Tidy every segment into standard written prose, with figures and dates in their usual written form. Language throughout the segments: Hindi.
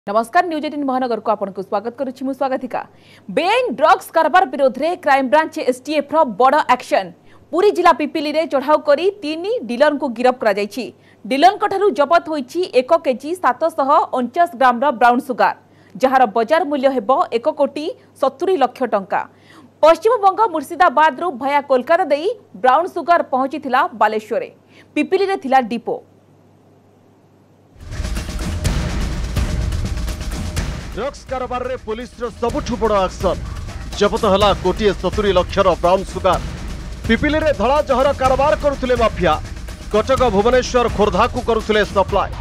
नमस्कार न्यूज 18 महानगर को आपको स्वागत करुछि मु स्वागतिका। बेआईन ड्रग्स कारबार विरोध में क्राइम ब्रांच एसटीएफ रो बड़ एक्शन। पुरी जिला पिपिली रे चढ़ाऊ करी 3 डीलर को गिरफ्त करा जायछि। डीलर को जबत होईछि 1 केजी 749 ग्राम रो ब्राउन सुगार, जहार बाजार मूल्य हेबो 1 कोटी 70 लाख टंका। पश्चिम बंग मुर्शिदाबाद रु भया कोलकाता देई ब्राउन सुगार पहुंचीथिला बालेश्वर। पिपिली रे थिला डिपो। ड्रग्स कारोबार रे पुलिस रो सबुठु बड़ एक्शन। जबत हला कोटी 70 लाख ब्राउन सुगार। पिपिली रे धड़ा जहर कारोबार करुथिले माफिया। कटक भुवनेश्वर खोर्धा को करुथिले सप्लाई।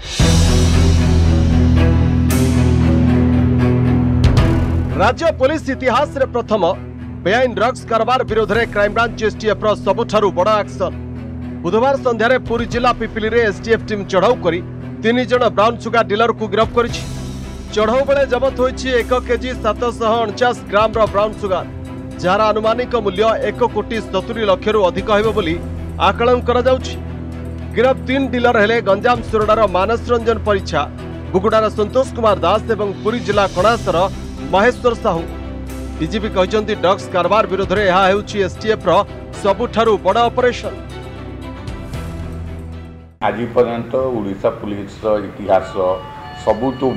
राज्य पुलिस इतिहास रे प्रथम बेआईन ड्रग्स कारोबार विरोध में क्राइम ब्रांच एसटीएफ रो सबुठारु बड़ एक्शन। बुधवार संध्यारे पुरी जिला पिपिली रे एसटीएफ टीम चढ़ाऊ करी 3 जन ब्राउन सुगार डीलर को गिरफ्त करिछि। चढ़ाऊ बेले जबत होईछि 1 केजी 749 ग्राम रो ब्राउन सुगार, जार अनुमानिक मूल्य 1 कोटी 70 लाख रु अधिक हेबो बोली आकलन करा जाउछि। गिरफ्त 3 डीलर हेले गंजाम सुरडार मानस रंजन परिछा, बुगुडार संतोष कुमार दास एवं पुरी जिला कणासर महेश्वर साहू। डीजीपी कहचंती ड्रग्स कारोबार विरोध में यह हेउछि एसटीएफ रो सबुठारु बड़ ऑपरेशन। आज पर्यंत ओडिशा पुलिस रो इतिहास सबुतु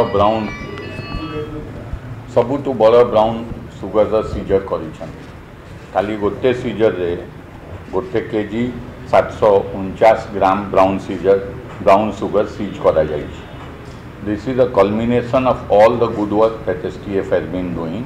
बड़ ब्राउन सुगर सीजर करिछन। खाली गोटे सीजर रे 1 केजी 749 ग्राम ब्राउन सुगर सीज करा जाइछि। This is the culmination of all the good work that STF has been doing.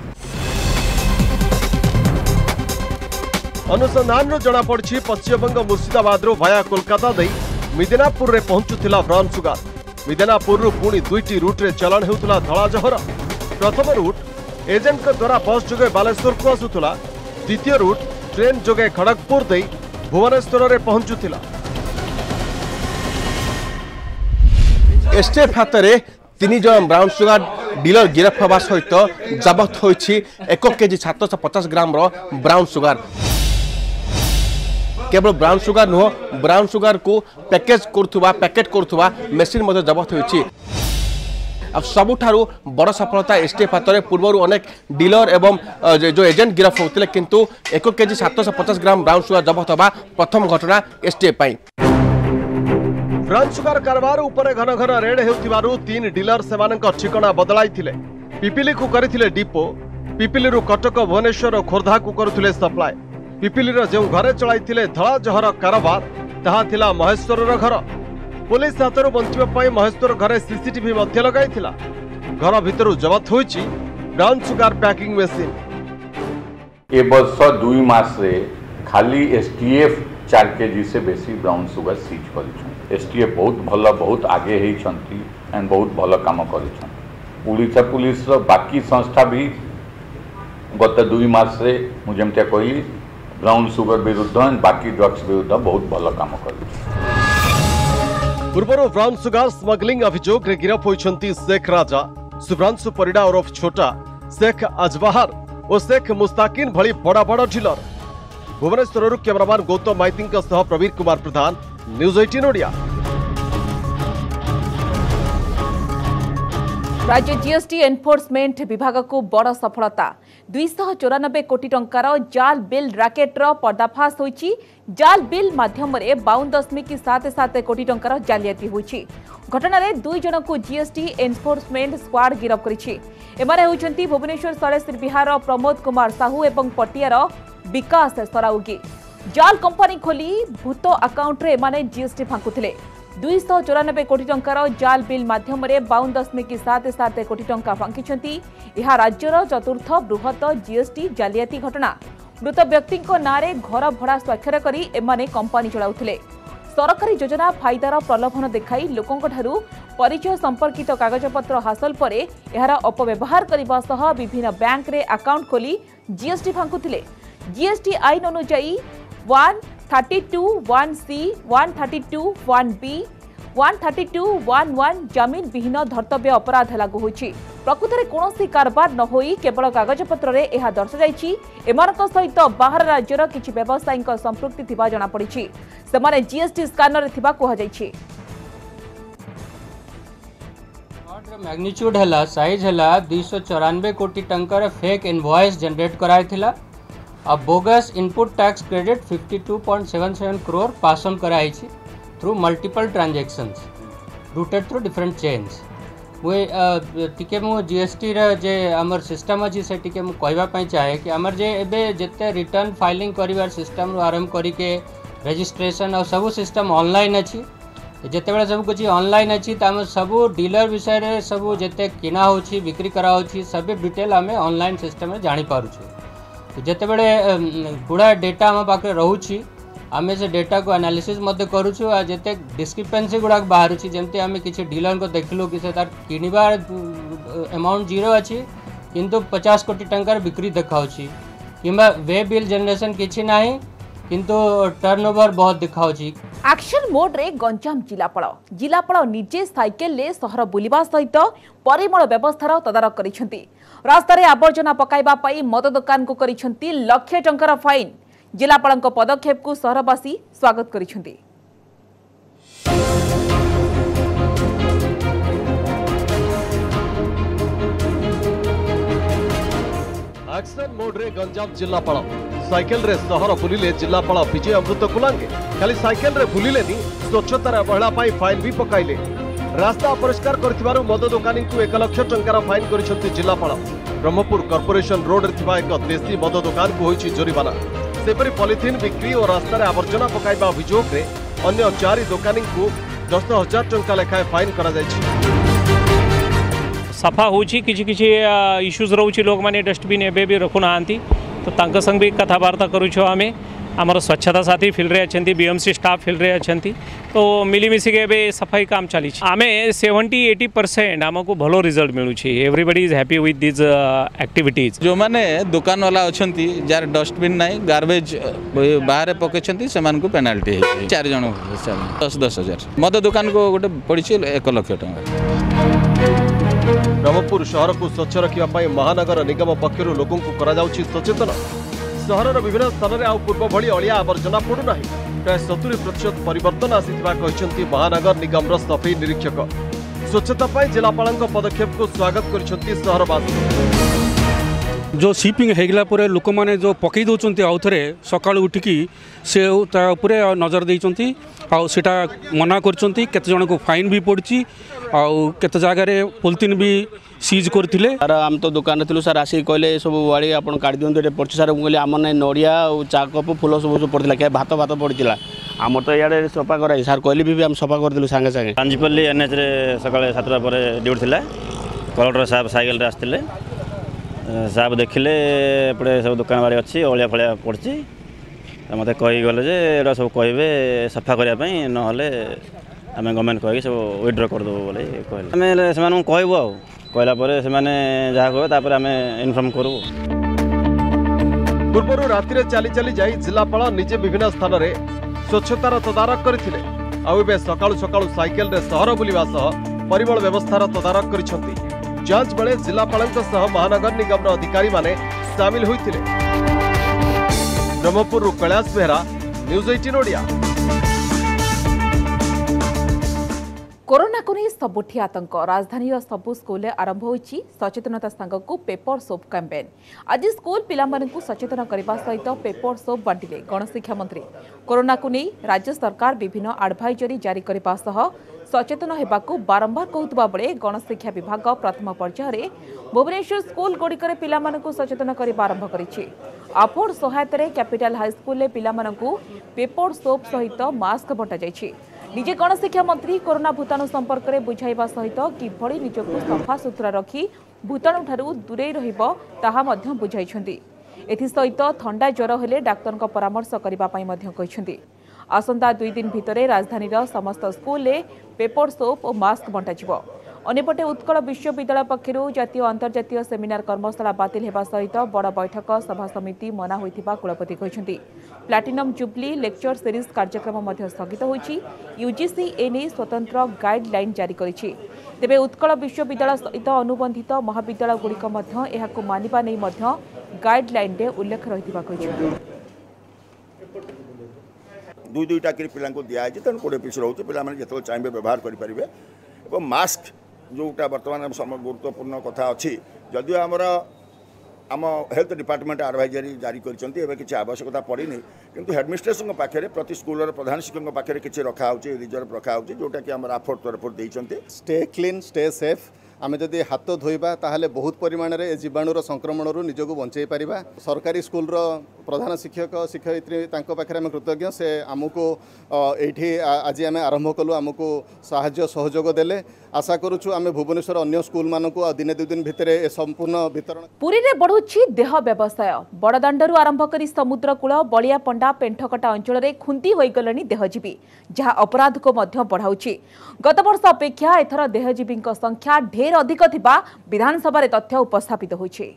अनुसंधान जना पड़ी पश्चिमबंग मुर्शिदाबाद भया कोलकाता दे मिदनापुर रे पहुंचुला ब्राउन सुगार। मिदनापुर पुणी 2टी रूट रे चलन हेउतला धड़ा जहर। प्रथम रूट एजेंट द्वारा बस जोगे बालेश्वर को आसुला, द्वितीय रूट ट्रेन जोगे खड़गपुर दे भुवनेश्वर रे पहुंचुला। एसटीएफ हाथ में 3 जन ब्राउन सुगार डीलर गिरफ्त होगा सहित जबत होईछि 1 केजी 750 ग्राम रो ब्राउन सुगार। केवल ब्राउन सुगार नुह, ब्राउन सुगार को पैकेट करुवा मेसीन जबत होईछि। अब सबुठारु बड़ सफलता एसटीएफ हाथ में। पूर्व अनेक डीलर एवं जो एजेंट गिरफ्त होते किंतु 1 केजी 750 ग्राम ब्राउन सुगार जबत होगा प्रथम घटना एसटीएफ पाई। ब्राउन सुगार कारोबार उपरे घन घन रेड हेउथिबारु 3 डीलर सेमानक ठिकाना बदलाइथिले। पिपिली को करिथिले डिपो, पिपिली रु कटक भुवनेश्वर खोर्धा को करुथिले सप्लाई। पिपिली रो जे घरे चलाइथिले धड़ा जहर कारोबार ताहा थिला महेश्वर रो घर। पुलिस हाथरू बंचिबा पई महेश्वर घरे सीसीटीवी मध्य लगाइथिला। घर भितरु जबत होईछि ब्राउन सुगार पैकिंग मशीन। ए वर्ष 2 मास रे खाली एसटीएफ 4 केजी से बेसी ब्राउन सुगर सीज करिछन। एसटीएफ बहुत आगे होइछंती एंड बहुत भल काम करिछन। ओडिशा पुलिस रो बाकी संस्था भी गत 2 मास रे मु जेमते कहली ब्राउन सुगर विरुद्ध एंड बाकी ड्रग्स विरुद्ध बहुत भल काम करिछन। पूर्व ब्राउन सुगार स्मगलिंग अभियोग रे गिरफ्त होइछंती शेख राजा, सुब्रांशु परिडा ओरफ छोटा, शेख अजबाहर और शेख मुस्ताकिन भली बड़ा बड़ा dealer. Bhubaneswar cameraman Gautam Maiti Prabir Kumar Pradhan, news 18 Odia. राज्य जीएसटी एनफोर्समेंट विभाग को बड़ सफलता। 294 कोटी टंकार जाल बिल राकेटर पर्दाफाश होईछि। जाल बिल माध्यम 52.77 कोटी टंकार जालियाती होईछि। घटना रे 2 जन को जीएसटी एनफोर्समेंट स्क्वाड गिरफ्त करिछि। एमारे होइछंती भुवनेश्वर सरेश्वर बिहार प्रमोद कुमार साहू एवं पटियार विकास सराउगी। जाल कंपनी खोली भूत अकाउंट रे एमाने जीएसटी फांकुथिले। 294 कोटी टंकार जाल बिल माध्यम 52.77 कोटी टंका फांकिछंती। यह राज्यर चतुर्थ बृहत जीएसटी जालियाती घटना। मृत व्यक्ति नारे घर भड़ा स्वाक्षर करी एमाने कंपनी चलाउथिले। सरकारी योजना फायदार प्रलोभन देखाई लोकंक ठारू परिचय संपर्कित कागजपत्र हासिल परे एहार अपव्यवहार करने सह विभिन्न बैंक रे अकाउंट खोली जीएसटी फांकुथिले। जीएसटी आईन अनुसार 132(1)(c), 132(1)(b), 132(1)(1) जमीन विहीन धर्तव्य अपराध लागू होईछि। प्रकृत में कौन कारबार न होई केवल कागजपत्र रे एहा दर्शाଯାଇଛି। एमानक सहित बाहर राज्यर किछि व्यवसायी संपृक्ति थिबा जଣା पड़िछि। सेमाने जीएसटी स्कानर थिबा कुहा जाईछि। मैग्नीट्यूड है साइज है 294 कोटी टंकर फेक इनवॉइस जनरेट कराइथिला और bogus input tax credit 52.77 crore pass on कराई through multiple transactions routed through different chains टिके मु जीएसटी जे आमर सिस्टम अच्छी से टिके मु कहवाई चाहे कि आमर जे एबे जिते रिटर्न फाइलिंग करिवार सिस्टम आरंभ करके रजिस्ट्रेशन और सब सिस्टम ऑनलाइन अच्छी जिते बड़े सब कुछ ऑनलाइन अच्छी तो सब डीलर विषय रे सब जिते किना होची बिक्री करा होची सब डिटेल आम ऑनलाइन सिस्टम में जानी पारुछु जिते बड़े गुड़ा डेटा आम पाखे रोची आम से डेटा को एनालिसिस करुछु आ जिते डिस्क्रिपेंसी गुड़ाक बाहर जमती आम किसी डीलर को देखलु कि से तार किनिबार अमाउंट जीरो अच्छी किंतु 50 कोटी टंकार बिक्री देखाउछि किंबा वे बिल जनरेशन किछि नाही किंतु टर्नओवर बहुत दिखाउछि। एक्शन मोड रे गंजाम जिलापाल निजे साइकेल ले सहर बुलिबा सहित परिमल व्यवस्थार तदारख करिसेंती। रास्तार आवर्जना पकाइबा पई मद दुकान को करिसेंती लाख टंकार फाइन। जिलापाल पदक्षेप को सहरवासी स्वागत करिसेंती। एक्शन मोड रे गंजाम जिलापाल साइकेल रे सहर बुलिले जिलापाल विजय अमृत कुलांगे खाली साइकेल रे बुलिलेनी स्वच्छतार अवहेला पाई फाइन भी पकाइले। रास्ता अपरिष्कार करथिबारु मद दुकानी को 1 लाख टंकार फाइन करिसेंती जिलापाल। ब्रह्मपुर कॉर्पोरेशन रोड रे थिबा एक देसी मद दुकान को होईछि जोरिमाना। सेपरि पॉलिथिन बिक्री और रास्तार आवर्जना पकाइबा अभियोग रे अन्य 4 दुकानी को 10,000 टंका लेखाए फाइन करा जायछि। सफा होची किछि किछि इश्यूज रोची लोक माने डस्टबिन एबे भी रखु नांती तो तांक संग भी कथावार्ता करूछो आमे हमर स्वच्छता साथी फील्ड रे अछंती बीएमसी स्टाफ फील्ड रे अछंती तो मिली मिसी के एबे सफाई काम चली आमे 70-80% हमको भलो रिजल्ट मिलु छी। Everybody is happy with this activities. जो माने दुकान वाला अछंती जार डस्टबिन नाही गार्बेज बाहर पकेछंती सेमान को पेनाल्टी है 4 जण 10,000 मद दुकान को गोटे पड़ी 1 लाख टंका। ब्रह्मपुर शहर को स्वच्छ रखा महानगर निगम पक्षर लोकों को करा जाउछि सचेतन। सहरर विभिन्न स्थान में आउ पूर्व भली अलिया आवर्जना पड़ुना प्राय 70% परिवर्तन आसीथिबा कहिसेंती महानगर निगम सफाई निरीक्षक। स्वच्छता जिलापाल पदक्षेप को स्वागत करिसेंती सहरवासी। जो सीपिंग होगला पर लोक मैंने जो पकई दौरान आउ थे सका उठिकी से नजर देती आटा मना कर जन को फाइन भी पड़ी आते जगार पॉलिथिन भी सीज करते। सर आम तो दुकान थी सर आसिक कहले सब वाड़ी आप काढ़ दिखाते ये पड़ी सर मुझे आम ना नड़िया चा कप फुल सब पड़ता क्या भात भात पड़ा आम तो इे सफा कराई सर कहले भी आम सफा करदेलु सांगे सांगे। कांजीपल्ली एनएच सका 7टा पर ड्यूटी थी कलेक्टर साहब साइकेल आसते साहब देखिले एपटे सब दुकान बाड़ी अच्छी अलिया फलिया पड़ी मत कहीगले जे एटा सब कहे सफा करने ना आम गवर्नमेंट कहीकि सब विड्र करदेबू बोले कहले आम से कहबू आ कहला से जहाँ कहे आम इनफर्म करूँ। पूर्व राति चली चली जाई जिलापाल निजे विभिन्न स्थान में स्वच्छतार तदारख करथिले। आउ एबे सकाळु सकाळु साइकेल रे सहर बुलिबा सह परिमल व्यवस्थार तदारख करिसेंती। जांच बेले जिलापाल महानगर निगम अधिकारी माने सामिल होइथिले। ब्रह्मपुर कैलाश बेहरा न्यूज 18 ओडिया। कोरोना को नहीं सबुठी आतंक राजधानी सबु स्कूल आरंभ होइछि सचेतनता सांगकु पेपर सोप कैंपेन। आज स्कूल पिलामानकु सचेतन करबा सहित पेपर सोप बांटिले गणशिक्षा मंत्री। कोरोना को नहीं राज्य सरकार विभिन्न एडवाइजरी जारी करबा सह सचेतन हेबाकु बारंबार कहउतबा बेले गणशिक्षा विभाग प्रथम पर्यायर रे भुवनेश्वर स्कूल गुड़िकर पिलामानकु सचेतन करबा आरंभ करिछि। आफोड सहायता कैपिटल हाईस्कूल पिलामानकु पेपर सोप सहित मास्क बंटा जाइछि। निजे गणशिक्षा मंत्री कोरोना भूताणु संपर्क में बुझाइबा सहित किभଳି निजकु सफा सुतरा रखी भूताणु ठारू दूरे रहिबो ताहा मध्य बुझाइछन्ति। एथिसहित थंडा ज्वर हेले डाक्टर परामर्श करबा पई मध्य कहिछन्ति। आसंता 2 दिन भितरे राजधानीर समस्त स्कूल में पेपर सोप और मास्क बंटाजिबो। अन्यपटे उत्कल विश्वविद्यालय पक्षरु जातीय अंतर्जातीय सेमिनार कर्मशाला बातिल हेबा सहित बड़ बैठक सभा समिति मना होइथिबा कुलपति कहिसंती। प्लाटिनम जुबली लेक्चर सीरीज कार्यक्रम मध्य स्थगित होइछि। यूजीसी एने स्वतंत्र गाइडलाइन जारी करिछि। तेबे उत्कल विश्वविद्यालय सहित अनुबंधित महाविद्यालय गुड़िक मध्य एहाकु मानिबा नै मध्य गाइडलाइन रे उल्लेख रहिथिबा कहिसंती। 2-2टा पिला दिखाई तेणु 20 पीस रोचे पे जो चाहिए व्यवहार करेंगे और मास्क जोटा बर्तमान गुरुत्वपूर्ण कथा अच्छी जदिव आमर आम हेल्थ डिपार्टमेंट एडवाइजरी जारी कर किसी आवश्यकता पड़ी किंतु हेडमिनिस्ट्रेशन पाखे प्रति स्कूल प्रधान शिक्षक पाखे किसी रखा रिजर्व रखा जोटा कि आम आफोर्ड तरफ देते स्टे क्लीन स्टे सेफ आमे जदि हाथ धोइबा ताहले बहुत परिमाण में जीवाणुर संक्रमण निजक बंचाई पारिबा। सरकारी स्कूल प्रधान शिक्षक शिक्षयित्री तांको पाखरे आमे कृतज्ञ से आमको एठी आज आमे आरंभ कलु आमको साहाय्य सहयोग देले आशा करूछु आमे भुवनेश्वर अन्य स्कूल मानकु दिने दु दिन भितरे ए संपूर्ण वितरण। पुरी रे बढ़ुछि देह व्यवसाय बड़दाण्डरू आरंभ करी समुद्रकूल बलिया पंडा पेंठकटा अंचल रे खुंती होई गलनी देहजीवी जहा अपराध को मध्य बढ़ाउछि। गत वर्ष अपेक्षा एथर देहजीवी संख्या ढेर अधिक थिबा विधानसभा रे तथ्य उपस्थापित होइछि।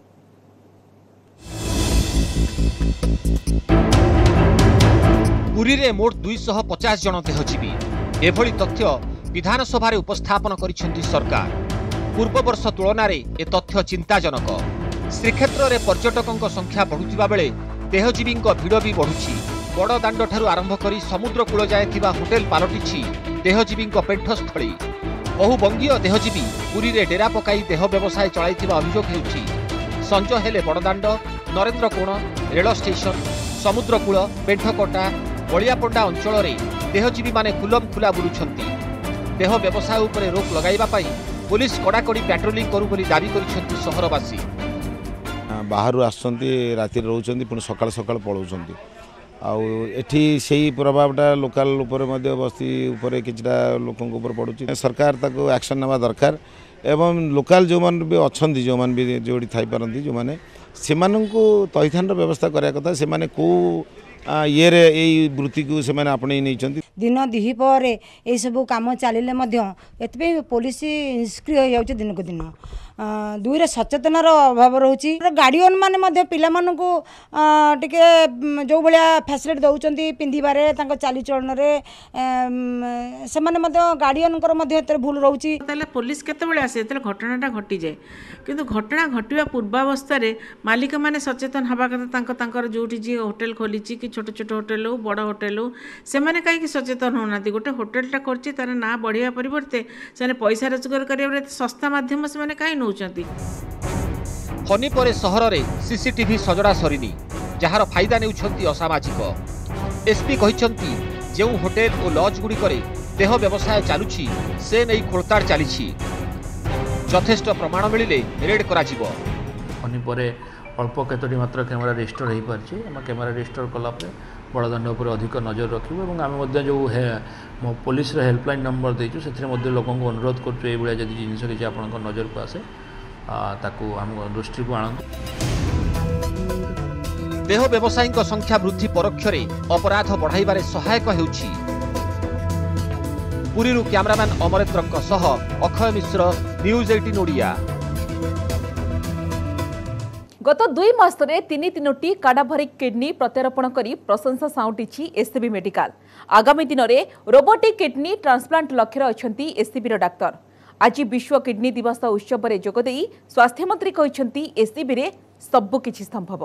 पुरी रे मोट 250 जन देहजीवी एभली तथ्य विधानसभा रे उपस्थापन करिसेंती सरकार। पूर्व वर्ष तुलन में ए तथ्य चिंताजनक। श्रीक्षेत्र में पर्यटकों संख्या बढ़ुवा बेले देहजीवी भिड़ भी बढ़ुछि। बड़दाण्ड ठारू आरंभ करी समुद्रकूल जाए थिबा होटेल पालटिछि देहजीवी पेंठस्थली। बहु बंगीय देहजीवी पुरी रे डेरा पकाई देह व्यवसाय चलाइथिबा अभियोग हेउछि। संज हेले बड़दाण्ड नरेंद्र कोण रेल स्टेशन समुद्रकूल पेंठकटा बलियापंडा अंचल रे देहजीवी माने खुलम खुला बुलुछंती। देह व्यवसाय उपरे रोक लगाइबा पाई पुलिस कड़ाकड़ी पेट्रोलिंग करू बोली दाबी करिसेंती सहरवासी। बाहर आसुचंती राति रहउचंती पुणी सकाळ सकाळ पळउचंती आउ एठी सेही प्रभावटा लोकल उपरे मध्ये बस्ती उपरे किछटा लोकंक उपर पडुची। सरकार ताको एक्शन नवा दरकार एवं लोकल जो मान भी अछंती जो मान भी जोड़ी थाई परंती जो माने सेमानंकु तैथानर व्यवस्था करिया कथा से माने को ये रे ए वृत्ति को से माने आपणे नै चंती। दिन दिही पर ए सब काम चलिले मध्य एतबे पुलिस निष्क्रिय हो जाउची दिन को दिन। दुई रे सचेतनार अभाव रोची। गार्डियन माने मध्य पिला मानकु टिके जो भलिया फैसिलिटी दउचंती पिंधिबारे तांको चाली चलन रे से माने मध्य गार्डियन कर मध्य एते भूल रहउची। ताले पुलिस केते बेले आसे एते घटनाटा घटी जाय किंतु घटना घटिबा पूर्वावस्था रे मालिक माने सचेतन हबा कथा तांको तांकर जोठी जी होटल खोलिची कि छोट छोट होटल हो बड़ होटल हो से माने काई कि सचेतन होनाती। गोटे होटलटा करची तार ना बढ़िया परिवर्ते से पैसा रोजगार करिया सस्ता माध्यम से माने काई नउचंती। फनी परे सहर रे सीसीटीवी सजड़ा सरीनी जहार फायदा नेउछंती असामाजिक। एसपी कहिसंती जेउ होटेल और लॉज गुडी करे देह व्यवसाय चालुछि से नै खोलताड़ चालिछि। यथेष्ट प्रमाण मिलिले रेड करा जिवो। फनी परे अल्प केतोटी मात्र कैमेरा रेजिस्टर हो पार्ची आम कैमेरा रेजिस्टर कलापर बड़दाण्ड उपर अधिक नजर रखू और आम जो पुलिस हेल्पलाइन नंबर देचु से लोक अनुरोध करूँ ये जब जिन किसी आप नजर को आसे ताकू आम दृष्टि को आणु। देह व्यवसायी संख्या वृद्धि परोक्ष अपराध बढ़ाइबारे सहायक हेउछि। पुरीरू कैमरामैन अमरेंद्र सह अक्षय मिश्र न्यूज 18 ओडिया। गत 2 मास रे 3 काडाभरी किडनी प्रत्यारोपण करी प्रशंसा साउंटिछि एससीबी मेडिकल। आगामी दिन में रोबोटिक किडनी ट्रांसप्लांट लक्ष्य अछंती एससीबी डाक्तर। आज विश्व किडनी दिवस उत्सव में जोगदेई स्वास्थ्य मंत्री कहिसंती एससीबी रे सबु किछि संभव।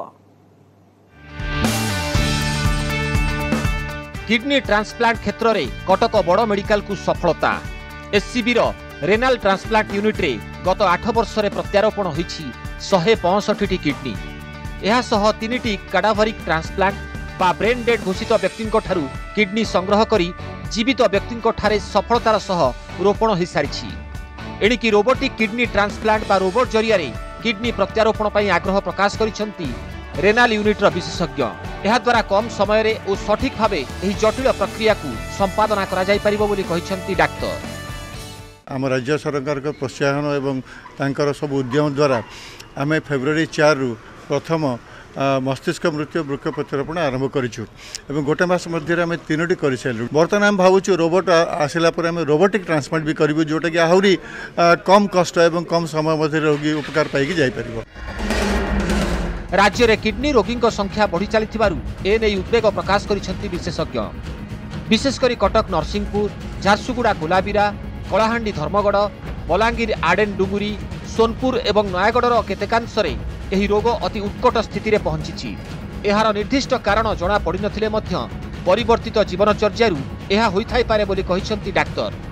किडनी ट्रांसप्लांट क्षेत्र में कटक बड़ मेडिकल को सफलता। एससीबी रो रेनाल ट्रांसप्लांट यूनिट रे गत 8 वर्ष रे प्रत्यारोपण होईछि 165 किडनी। यह सह 3 काडाभरिक ट्रांसप्लांट बा ब्रेन डेड घोषित व्यक्ति ठारू किडनी संग्रह करी जीवित व्यक्ति ठारे सफलतार सह रोपण हो सारी। एणिकी रोबोटिक किडनी ट्रांसप्लांट बा रोबोट जरिया किडनी प्रत्यारोपण पर आग्रह प्रकाश करिसेंती रेनाल यूनिट्र विशेषज्ञ। यह द्वारा कम समय रे और सठिक भावे एही जटिल प्रक्रिया को संपादना करा जाय परिबो बोली कहिसेंती डाक्टर। आम राज्य सरकार को प्रोत्साहन एवं तांकर सब उद्यम द्वारा आम फेब्रुआरी 4 रु प्रथम मस्तिष्क मृत्यु वृक्क प्रत्यारोपण आरंभ करिछु एवं गोटे मास मध्य आम 3टी कर सारू। बर्तमान आम भावुँ रोबोट आसला आम रोबोटिक ट्रांसप्लांट भी करूँ जोटा कि आहरी कम कष्ट एवं कम समय मध्य रोगी उपकार पाई जापर। राज्य में किडनी रोगी संख्या बढ़ी चली एने उद्वेग प्रकाश करिसेंती विशेषज्ञ। विशेषकर कटक नरसिंहपुर झारसुगुड़ा कोलाबिरा कलाहांडी धर्मगढ़ बलांगीर आडेन डुंगुरी सोनपुर एवं नयागढ़ केतेकांश एही रोग अति उत्कट स्थिति रे पहुंची। एहार निर्दिष्ट कारण जना पड़ी नथिले मध्य परिवर्तित जीवनचर्यारू एहा होइथाइ पारे बोली कहिसेंती डाक्टर।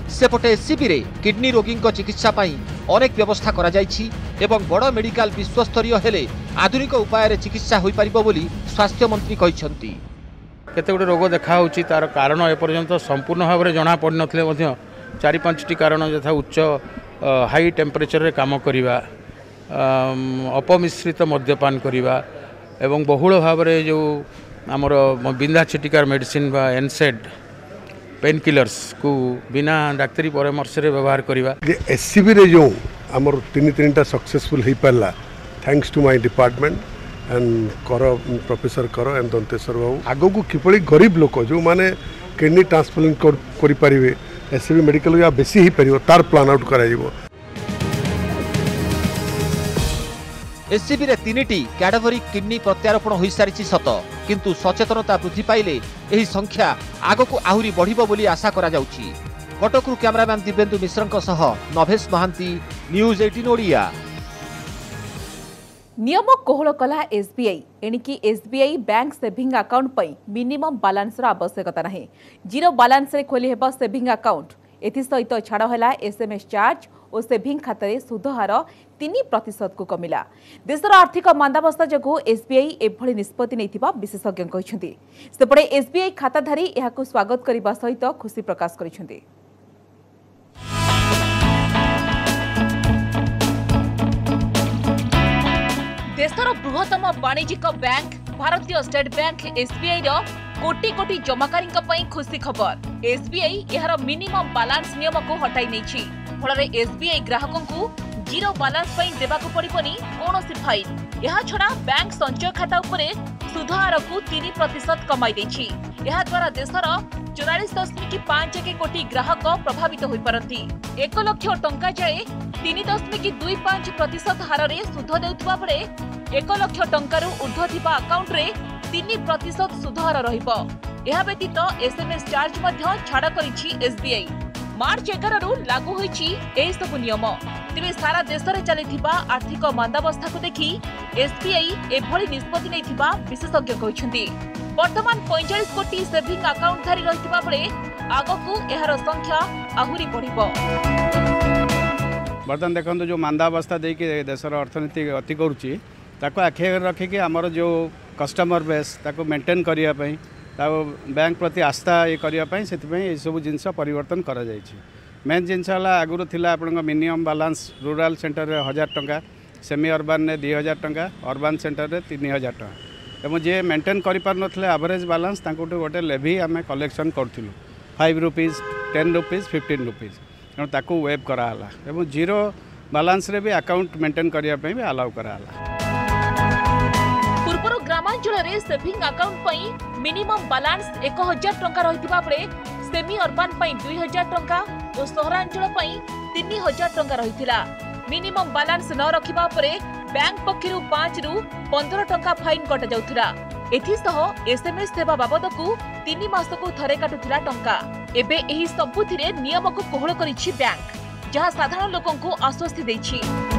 सेपटे एससीबी रे किडनी रोगी चिकित्सा अनेक व्यवस्था करा जायछि एवं बड़ मेडिकल विश्वस्तरीय हेले आधुनिक उपाय रे चिकित्सा होई परिबो बोली स्वास्थ्य मंत्री कहिसंती। केते गुटे रोग देखा होछि तार कारण एपर्यंत संपूर्ण भाव में जना पड़ नथिले मध्य 4-5टी कारण यथा उच्च हाई टेम्परेचर रे काम करिवा, अपमिश्रित मद्यपान करिवा एवं बहुल भाव में जो आमर बिंधा छिटिकार मेडिसिन बा एनसेड पेन किलर्स को बिना डाक्तरी परामर्श रे व्यवहार करिवा। एससीबी रे जो आमर 3-3टा सक्सेसफुल हो पाला thanks to my department and कर प्रोफेसर कर एंड दंतेश्वर बाबू आगो को किपरि गरीब लोक जो माने किडनी ट्रांसप्लांट करि परिबे एससीबी मेडिकल या बेसी ही परिबो तार प्लान आउट कराइबो। एससीबी रे 3टी कैटेगरी किडनी प्रत्यारोपण हो सारी सत किंतु सचेतनता वृद्धि पाइले एही संख्या आगको आहुरी बढ़िबो बोली आशा करा जाउछि। कटकरू कैमरामैन दिव्येन्दु मिश्रଙ୍କ सह नभेश महांती, न्यूज 18 ओडिया। नियम कोहल कला एसबीआई एणिकी एसबीआई बैंक सेविंग अकाउंट पई मिनिमम बैलेंस आवश्यकता नहीं। जीरो बैलेंस रे खोली हेबा सेविंग अकाउंट। एथि सहित छाड़ है एसएमएस चार्ज और सेविंग खातार सुधहार 3% को कमिला। देशर आर्थिक मांदावस्था जो एसबीआई एभली निष्पत्ति नहीं विशेषज्ञ कहते। सेपटे एसबीआई खाताधारी यह स्वागत करने सहित खुशी प्रकाश कर। देशर बृहत्तम वाणिज्यिक बैंक भारतीय स्टेट बैंक एसबीआई कोटी कोटी जमाकारी खुशी खबर। एसबीआई यार मिनिमम बैलेंस नियम को हटाई नहीं फल एसबीआई ग्राहकों को जीरो बैलेंस देवाक पड़िबनी कौनसी फाइन। यह छड़ा बैंक संचय खाता उपरे सुधहार को 3% कमाई देछि। यह द्वारा देशर 44.51 कोटी ग्राहक प्रभावित हो पारती। 1 लाख टंका जाए 3.25% हार रे सुध देउतबा बेले 1 लाख टंकारु ऊर्ध्व थिबा अकाउंट रे 3% सुधहार रहिबो। यह व्यतीत एसएमएस चार्ज मध्य छाड़ करिछि एसबीआई। मार्च 11 रु लागू होईछि एही सब नियम। तेबे सारा देश रे चलिथिबा आर्थिक मांदावस्था को देखि एसबीआई एभली निष्पत्ति नैथिबा विशेषज्ञ कहिसंती। वर्तमान 45 कोटी सेविंग अकाउंट धारी रहिथिबा बेले आगकू एहार संख्या आहुरी बढ़िबो। बर्तमान देखो जो मांदावस्था देके देशर अर्थनीति गति करुच्ची ताको आखे रखिकी आमर जो कस्टमर बेस ताको मेंटेन करिया पई बैंक प्रति आस्था ये करने से सब जिनस परिवर्तन करा जायछि। मेन जिनस आगुरी थिला आपन मिनिमम बैलेंस रूरल सेंटर रे 1000 टंका, सेमी अर्बान ने 2000 टंका, अर्बान सेंटर रे 3000 टंका एवं जे मेंटेन करि पार नथले एवरेज बैलेंस तांको गोटे लेवी आम कलेक्शन करथिलु 5 रुपीज 10 रुपीज 15 रुपीज एवं ताको वेब कराला एवं जीरो बैलेंस रे भी अकाउंट मेंटेन करिया पे भी अलाउ कराला। पूर्वर ग्रामांचल रे सेविंग अकाउंट पई मिनिमम बैलेंस 1000 टंका रहितिबा बेले सेमी अर्बान पई 2000 टंका और सहरांचल पई 3000 टंका रहितिला। मिनिमम बैलेंस न रखिबा परे बैंक पक्षरु 5 रु 15 टंका फाइन कटा जाउथिला। एथि सह एसएमएस सेवा बाबद को 3 मास को थरे काटुथिला टंका। एबे एही सबुथिरे नियम को कोहळ करिछि बैंक जहा साधारण लोकन को आश्वस्ति दैछि।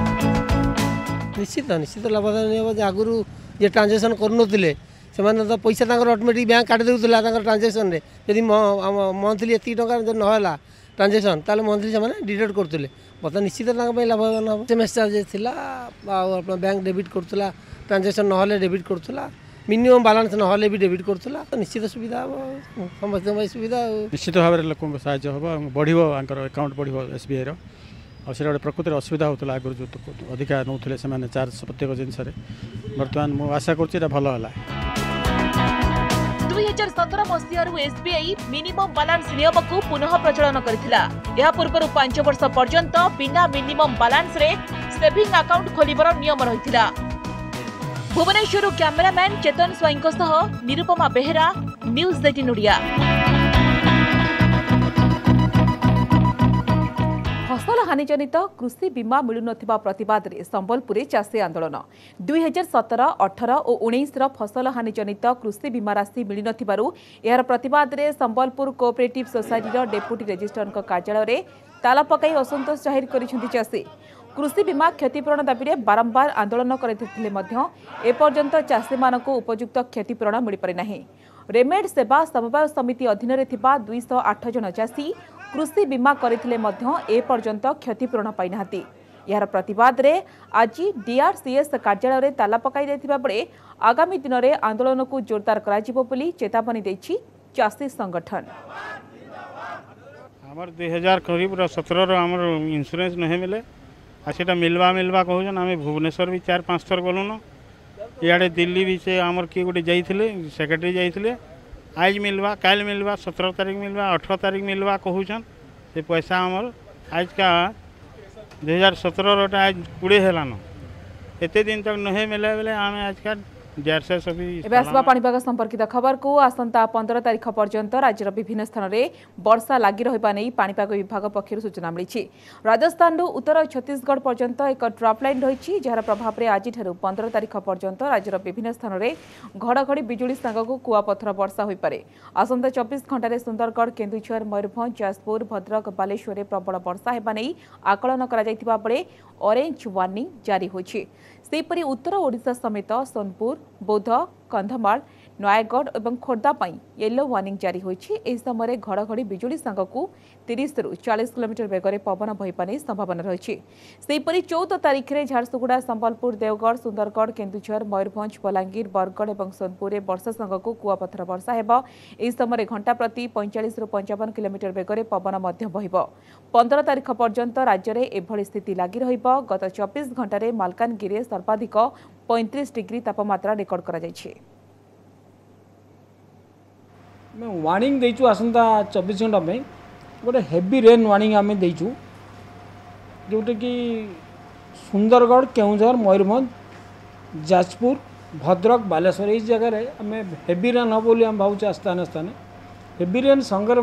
निश्चित लाभदायक नियम आगुरु जे ट्रांजेक्शन करूनथिले सेमाने तो पैसा तांकर ऑटोमेटिक बैंक काटि देउथिला तांकर ट्रांजेक्शन रे यदि मंथली एति टंका न होला ट्रांजेक्शन ताले मंथली सेमाने डिडक्ट करथिले बता निश्चित तांका पे लाभवान हो। एसएमएस चार्ज थिला आ बैंक डेबिट करथिला ट्रांजेक्शन न होले डेबिट करथिला मिनिमम बैलेंस न होले भी डेबिट करथिला निश्चित सुविधा हो समस्त सुविधा निश्चित भाव लोक साहाय्य हो बढ़िबो आंकर अकाउंट बढ़िबो एसबीआई रो और से गोटे प्रकृति असुविधा होता आगुरी जो अधिका नौले से चार्ज प्रत्येक जिनस बर्तमान मुझे आशा कर भल है। 2017 मसीह एसबीआई मिनिमम बैलेंस नियम को पुनः प्रचलन करथिला। यह पूर्व 5 वर्ष पर्यंत बिना मिनिमम बैलेंस रे सेविंग अकाउंट खोलिबार नियम रहिथिला। भुवनेश्वर कैमरामैन चेतन स्वाईंको सह निरुपमा बेहेरा, न्यूज 18 ओडिया। फसल हानिजनित कृषि बीमा मिलु नथिबा प्रतिवाद रे संबलपुर चाषी आंदोलन। 2017, 18 और 19 फसल हानिजनित कृषि बीमा राशि मिली नथिबारु यार प्रतिवाद रे Sambalpur cooperative society deputy registrar कार्यालय रे ताला पकाई असंतोष जाहिर करिसेंती चाषी। कृषि बीमा क्षतिपूरण दाबी बारंबार आंदोलन करथिले मध्य एपर्यंत चाषी मानक उपयुक्त क्षतिपूरण मिल पारि नाही। रेमेड सेवा समवाय समिति अधीन रे थिबा 208 जन चाषी कृषि बीमा करथिले मध्य ए पर्यंत क्षतिपूरण पाई नाहांती। यार प्रतिवाद रे आज डीआरसीएस कार्यालय रे ताला पकाई देथिबा बेले आगामी दिन में आंदोलन को जोरदार कराजिबो बोली चेतावनी देछि चाषी संगठन। हमर 2000 करीब 17 हमर इंश्योरेंस नहीं मिले आसेटा मिलवा कहून आम भुवनेश्वर भी 4-5 थर गलुन इे दिल्ली भी से आमर किए गोटे जाइए सेक्रेटरी जाइए आज मिलवा काल मिलवा 17 तारीख मिलवा 18 तारीख मिलवा कहून से पैसा आमर आज का 2017 आज 20 हेलान एते दिन तक नहीं मिले बेले आम आज का पाणीपाग संपर्कित खबर को आसंता 15 तारीख पर्यंत राज्यर विभिन्न स्थान में वर्षा लगी रहा नहीं पाणीपाग विभाग पक्षर सूचना मिली। राजस्थान उत्तर छत्तीसगढ़ पर्यंत एक ट्रप लाइन रही जार प्रभाव में आज 15 तारीख पर्यंत राज्यर विभिन्न स्थान में घड़घड़ी बिजुली सांगक कुआपथर वर्षा हो पारे। आसंता 24 घंटे सुंदरगढ़ केन्दुझर मयूरभंज जाजपुर भद्रक बालेश्वर में प्रबल वर्षा होगा नहीं आकलन करा बेले ऑरेंज वार्निंग जारी होछि। सेपरि उत्तर ओडिशा समेत सोनपुर बौद्ध कंधमाल नयागढ़ और खोर्धा येलो वार्निंग जारी होछि। एही समय घड़घड़ी बिजुली सांगकू 30 ରୁ 40 किलोमीटर बेगर पवन बहिपाने संभावना रही। सेपरि 14 तारीख में झारसुगुड़ा संबलपुर देवगढ़ सुंदरगढ़ केन्दुझर मयूरभंज बलांगीर बरगढ़ और सोनपुर में वर्षा सांगकू कुआपथर वर्षा हेबा। एही समय घंटा प्रति 45 ରୁ 55 किलोमीटर बेगर पवन बहिब। 15 तारीख पर्यंत राज्य में एभली स्थिति लगी रहिबो। गत 24 घंटे मालकानगिरी सर्वाधिक 35 डिग्री तापमात्रा रेकर्ड करा जायछि। मैं वार्निंग देचु आसंता 24 घंटा में गोटे हेवी रेन वार्निंग आम देचु जोटे कि सुंदरगढ़ केन्दुझर मयूरभंज जाजपुर भद्रक बालेश्वर ये जगह आम हेवी रेन हम बोली आम भावुँ स्थान स्थान हेवी रेन संगे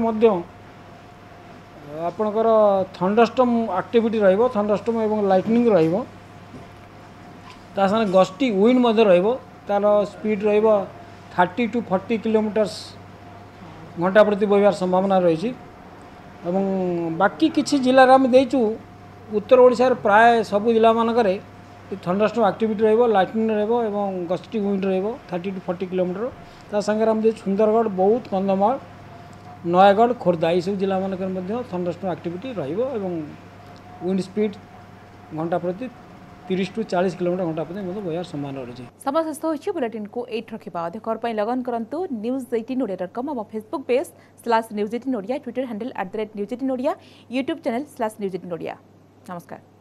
आपणकर थंडरस्टॉर्म एक्टिविटी रहिबो थंडरस्टॉर्म एवं लाइटनिंग रहिबो ता संगे गस्टी विंड रहिबो तार स्पीड रहिबो 30 to 40 किलोमीटर्स घंटा प्रति बहबार संभावना रही। बाकी किसी जिले में देचु उत्तर ओडिशा प्राय सब जिला मानक थंडरस्टॉर्म एक्टिविटी रहिबो लाइटनिंग रहिबो एवं गस्टी विंड रहिबो 30 to 40 किलोमीटर ता संगे आम सुंदरगढ़ बौद्ध कंधमाल नयागढ़ खोर्धा ये सब जिला मानक थंडरस्टॉर्म एक्टिविटी रहिबो एवं विंड स्पीड घंटा प्रति 30 to 40 किलोमीटर घंटा प्रति बहबार संभावना रही। समय शेष होइछि बुलेटिन को एट रखिबा अधिक खबर पई लगन करंतु news18odia.com और Facebook page /news18odia Twitter handle @news18odia YouTube channel /news18odia। नमस्कार।